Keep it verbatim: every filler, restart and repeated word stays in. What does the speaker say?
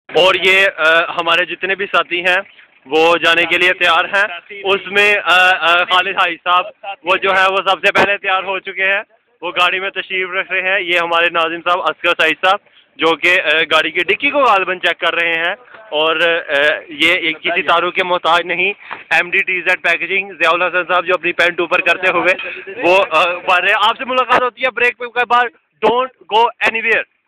और ये आ, हमारे जितने भी साथी हैं वो जाने के लिए तैयार हैं। उसमें आ, आ, खालिद हाजी साहब वो जो है वो सबसे पहले तैयार हो चुके हैं, वो गाड़ी में तशरीफ रख रहे हैं। ये हमारे नाजिम साहब असगर साहिद साहब जो कि गाड़ी की डिक्की को गालबन चेक कर रहे हैं। और ये एक किसी तारों के मोहताज नहीं, M D T Z packaging Ziaul Hasan साहब जो अपनी पैंट ऊपर करते हुए वो आपसे मुलाकात होती है ब्रेक के बाद। Don't go anywhere.